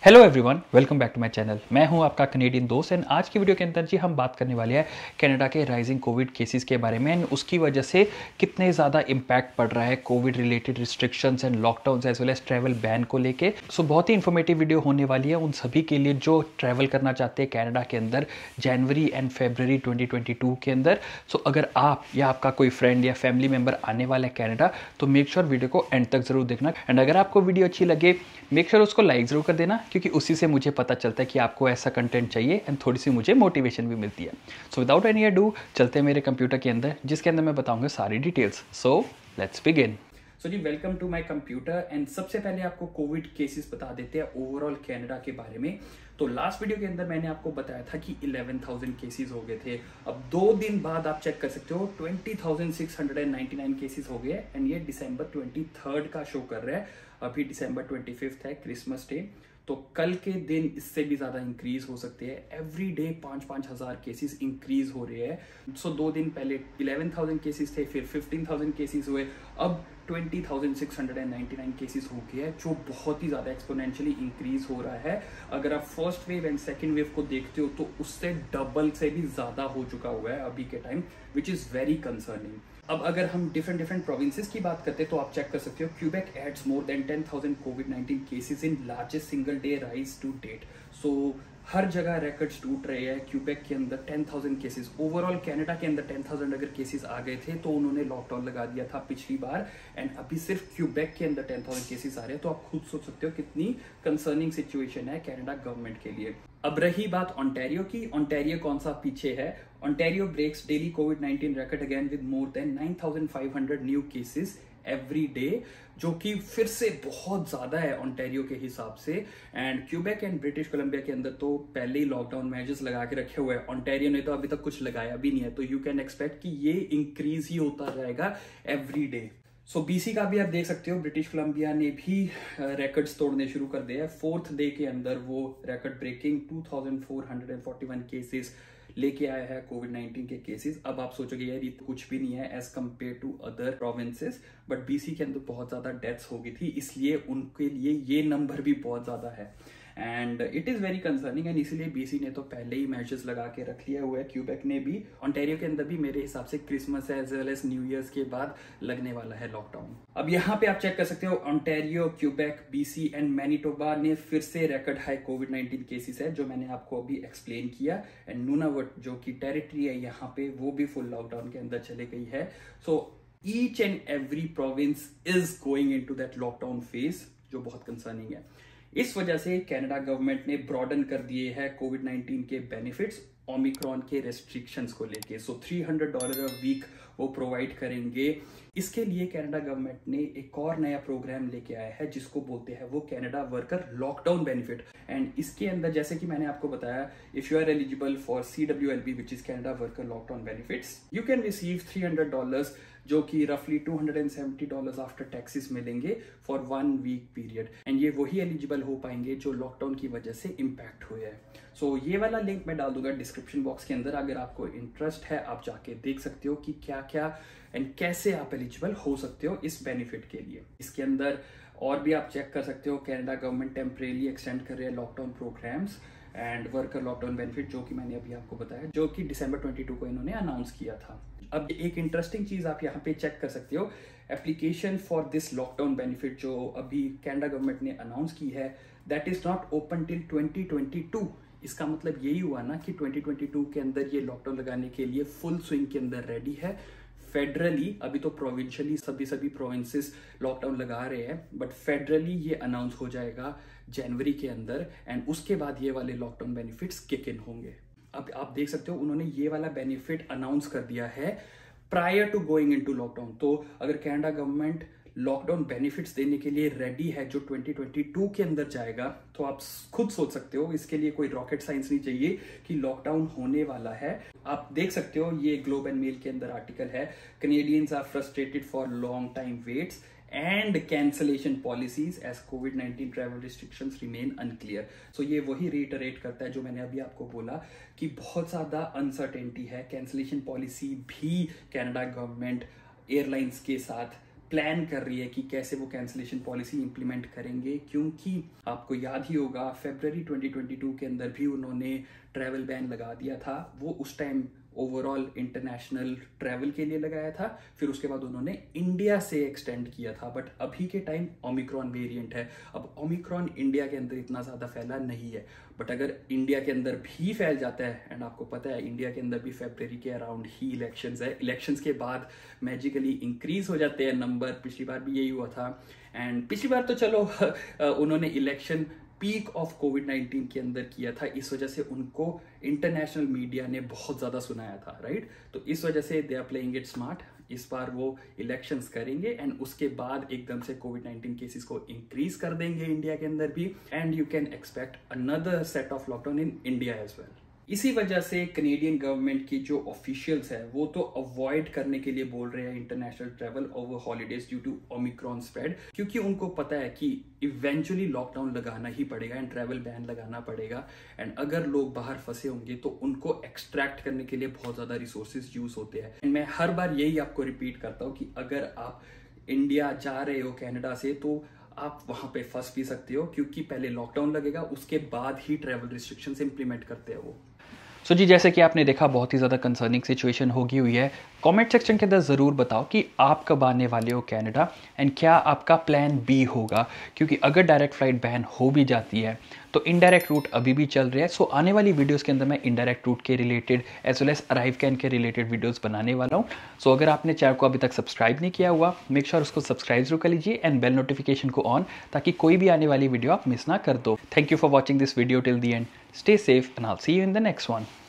Hello everyone, welcome back to my channel. मैं हूं आपका कनेडियन दोस्त एंड आज की वीडियो के अंदर जी हम बात करने वाले हैं कनाडा के राइजिंग कोविड केसेस के बारे में एंड उसकी वजह से कितने ज़्यादा इम्पैक्ट पड़ रहा है covid related restrictions and lockdown as well as travel ban को लेके। सो बहुत ही इन्फॉर्मेटिव वीडियो होने वाली है उन सभी के लिए जो ट्रैवल करना चाहते हैं कनाडा के अंदर जनवरी एंड फरवरी 2022 के अंदर। सो अगर आप या आपका कोई फ्रेंड या फैमिली मेम्बर आने वाला है कनाडा तो मेक श्योर वीडियो को एंड तक जरूर देखना एंड अगर आपको वीडियो अच्छी लगे मेक श्योर उसको लाइक जरूर कर देना, क्योंकि उसी से मुझे पता चलता है कि आपको ऐसा कंटेंट चाहिए एंड थोड़ी सी मुझे मोटिवेशन भी मिलती है। सो विदाउट एनी अडू चलते हैं मेरे कंप्यूटर के अंदर जिसके अंदर मैं बताऊंगा सारी details. So let's begin. So जी welcome to my computer and सबसे पहले आपको कोविड केसेस बता देते हैं ओवरऑल कनाडा के बारे में। तो लास्ट वीडियो के अंदर मैंने आपको बताया था कि 11,000 केसेस हो गए थे। अब 2 दिन बाद आप चेक कर सकते हो 20,699 केसेस हो गए एंड ये दिसंबर 23 का शो कर रहा है। अभी दिसंबर 25 है, क्रिसमस डे, तो कल के दिन इससे भी ज्यादा इंक्रीज हो सकते हैं। एवरी डे 5-5 हजार केसेस इंक्रीज हो रहे हैं। सो 2 दिन पहले 11,000 केसेस थे, फिर 15,000 केसेस हुए, अब 20,699 केसेस हो गए हैं, जो बहुत ही ज्यादा एक्सपोनेंशियली इंक्रीज हो रहा है। अगर आप first wave and second wave को देखते हो तो उससे डबल से भी ज्यादा हो चुका हुआ है अभी के time, which is very concerning. अब अगर हम डिफरेंट प्रोविंसेस की बात करते हैं तो आप चेक कर सकते हो क्यूबेक एड्स मोर देन 10,000 कोविड-19 cases in largest single day rise to date. So हर जगह रिकॉर्ड्स टूट रहे हैं। क्यूबेक के अंदर 10,000 केसेस, ओवरऑल कनाडा के अंदर 10,000 अगर केसेस आ गए थे तो उन्होंने लॉकडाउन लगा दिया था पिछली बार एंड अभी सिर्फ क्यूबेक के अंदर 10,000 केसेस आ रहे हैं। तो आप खुद सोच सकते हो कितनी कंसर्निंग सिचुएशन है कनाडा गवर्नमेंट के लिए। अब रही बात ओंटारियो की, ओंटारियो कौन सा पीछे है। ओंटारियो ब्रेक्स डेली कोविड-19 record again with more than 9,500 new cases every day, जो कि फिर से बहुत ज्यादा है ओंटारियो के हिसाब से। And Quebec and British Columbia के अंदर तो पहले ही लॉकडाउन मेजर्स लगा के रखे हुए हैं। ओंटारियो ने तो अभी तक कुछ लगाया भी नहीं है, तो यू कैन एक्सपेक्ट कि ये इंक्रीज ही होता रहेगा एवरी डे। सो बीसी का भी आप देख सकते हो, ब्रिटिश कोलंबिया ने भी रिकॉर्ड्स तोड़ने शुरू कर दिए हैं। 4th डे के अंदर वो रिकॉर्ड ब्रेकिंग 2,441 केसेस लेके आया है कोविड-19 के केसेस। अब आप सोचोगे यार ये तो कुछ भी नहीं है as compare to other provinces, but BC के अंदर बहुत ज्यादा डेथ्स हो गई थी, इसलिए उनके लिए ये नंबर भी बहुत ज्यादा है and it is very concerning. And इसीलिए बीसी ने तो पहले ही मेजर्स लगा के रख लिया हुआ है। क्यूबेक ने भी, ओंटारियो के अंदर भी मेरे हिसाब से Christmas as well as new years के बाद लगने वाला है लॉकडाउन। अब यहाँ पे आप चेक कर सकते हो Ontario, Quebec, BC and Manitoba ने फिर से रिकॉर्ड हाई कोविड-19 केसेस है, जो मैंने आपको अभी एक्सप्लेन किया। एंड नूनावट जो की टेरिटरी है यहाँ पे, वो भी फुल लॉकडाउन के अंदर चले गई है। So each and every province is going into that lockdown phase, जो बहुत कंसर्निंग है। इस वजह से कनाडा गवर्नमेंट ने ब्रॉडन कर दिए हैं कोविड-19 के बेनिफिट्स ओमिक्रॉन के रेस्ट्रिक्शंस को लेके। सो $300 अ वीक वो प्रोवाइड करेंगे। इसके लिए कनाडा गवर्नमेंट ने एक और नया प्रोग्राम लेके आया है जिसको बोलते हैं वो Canada worker lockdown benefit. And इसके अंदर जैसे कि मैंने आपको बताया, if you are eligible for CWLB which is Canada worker lockdown benefits, you can receive $300, जो कि रफली $270 आफ्टर टैक्सेस मिलेंगे फॉर 1 वीक पीरियड। एंड ये वही एलिजिबल हो पाएंगे जो लॉकडाउन की वजह से इम्पैक्ट हुए हैं। सो ये वाला लिंक मैं डाल दूंगा डिस्क्रिप्शन बॉक्स के अंदर, अगर आपको इंटरेस्ट है आप जाके देख सकते हो कि क्या क्या एंड कैसे आप एलिजिबल हो सकते हो इस बेनिफिट के लिए। इसके अंदर और भी आप चेक कर सकते हो, कनाडा गवर्नमेंट टेम्परेली एक्सटेंड कर रहे हैं lockdown programs and worker lockdown benefit, जो कि मैंने अभी आपको बताया, जो कि दिसंबर 22 को इन्होंने अनाउंस किया था। अब एक इंटरेस्टिंग चीज आप यहाँ पे चेक कर सकते हो, application for this lockdown benefit जो अभी कनाडा गवर्नमेंट ने अनाउंस की है, that is not open till 2022। इसका मतलब यही हुआ ना कि 2022 के अंदर ये लॉकडाउन लगाने के लिए फुल स्विंग के अंदर रेडी है। फेडरली, अभी तो प्रोविंशियली सभी प्रोविंसेस लॉकडाउन लगा रहे हैं, बट फेडरली ये अनाउंस हो जाएगा जनवरी के अंदर एंड उसके बाद ये वाले लॉकडाउन बेनिफिट्स किक इन होंगे। अब आप देख सकते हो उन्होंने ये वाला बेनिफिट अनाउंस कर दिया है prior to going into lockdown. तो अगर कनाडा गवर्नमेंट लॉकडाउन बेनिफिट्स देने के लिए रेडी है जो 2022 के अंदर जाएगा, तो आप खुद सोच सकते हो इसके लिए कोई रॉकेट साइंस नहीं चाहिए कि लॉकडाउन होने वाला है। आप देख सकते हो ये ग्लोब एंड मेल के अंदर आर्टिकल है, Canadians are frustrated for long time waits and cancellation policies as COVID-19 travel restrictions remain unclear। So ये वही reiterate करता है जो मैंने अभी आपको बोला कि बहुत ज़्यादा अनसर्टेनिटी है। कैंसलेशन पॉलिसी भी कनाडा गवर्नमेंट एयरलाइंस के साथ प्लान कर रही है कि कैसे वो कैंसिलेशन पॉलिसी इंप्लीमेंट करेंगे, क्योंकि आपको याद ही होगा फरवरी 2022 के अंदर भी उन्होंने ट्रैवल बैन लगा दिया था। वो उस टाइम ओवरऑल इंटरनेशनल ट्रैवल के लिए लगाया था, फिर उसके बाद उन्होंने इंडिया से एक्सटेंड किया था। बट अभी के टाइम ओमिक्रॉन वेरिएंट है। अब ओमिक्रॉन इंडिया के अंदर इतना ज़्यादा फैला नहीं है, बट अगर इंडिया के अंदर भी फैल जाता है, एंड आपको पता है इंडिया के अंदर भी फरवरी के अराउंड ही इलेक्शंस है, इलेक्शंस के बाद मैजिकली इंक्रीज हो जाते हैं नंबर। पिछली बार भी यही हुआ था, एंड पिछली बार तो चलो उन्होंने इलेक्शन पीक ऑफ कोविड-19 के अंदर किया था, इस वजह से उनको इंटरनेशनल मीडिया ने बहुत ज़्यादा सुनाया था, राइट। तो इस वजह से they are playing it smart. इस बार वो इलेक्शंस करेंगे एंड उसके बाद एकदम से कोविड-19 केसेस को इंक्रीज कर देंगे इंडिया के अंदर भी, and you can expect another set of lockdown in India as well. इसी वजह से कनेडियन गवर्नमेंट की जो ऑफिशियल्स है वो तो अवॉइड करने के लिए बोल रहे हैं international travel over holidays due to Omicron spread, क्योंकि उनको पता है कि इवेंचुअली लॉकडाउन लगाना ही पड़ेगा एंड ट्रैवल बैन लगाना पड़ेगा, एंड अगर लोग बाहर फंसे होंगे तो उनको एक्सट्रैक्ट करने के लिए बहुत ज्यादा रिसोर्सेज यूज होते हैं। एंड मैं हर बार यही आपको रिपीट करता हूँ कि अगर आप इंडिया जा रहे हो कनाडा से तो आप वहां पे फंस भी सकते हो, क्योंकि पहले लॉकडाउन लगेगा, उसके बाद ही ट्रैवल रिस्ट्रिक्शंस इंप्लीमेंट करते हैं वो। सो जी, जैसे कि आपने देखा बहुत ही ज़्यादा कंसर्निंग सिचुएशन होगी हुई है। कमेंट सेक्शन के अंदर ज़रूर बताओ कि आप कब आने वाले हो कनाडा, एंड क्या आपका प्लान बी होगा, क्योंकि अगर डायरेक्ट फ्लाइट बैन हो भी जाती है तो इनडायरेक्ट रूट अभी भी चल रहा है। सो आने वाली वीडियोस के अंदर मैं इनडायरेक्ट रूट के related as well as ArriveCAN के रिलेटेड वीडियोस बनाने वाला हूँ। सो अगर आपने चैनल को अभी तक सब्सक्राइब नहीं किया हुआ, मेक श्योर उसको सब्सक्राइब जरूर कर लीजिए एंड बेल नोटिफिकेशन को ऑन, ताकि कोई भी आने वाली वीडियो आप मिस ना कर दो। Thank you for watching this video till the end. Stay safe and I will see you in the next one.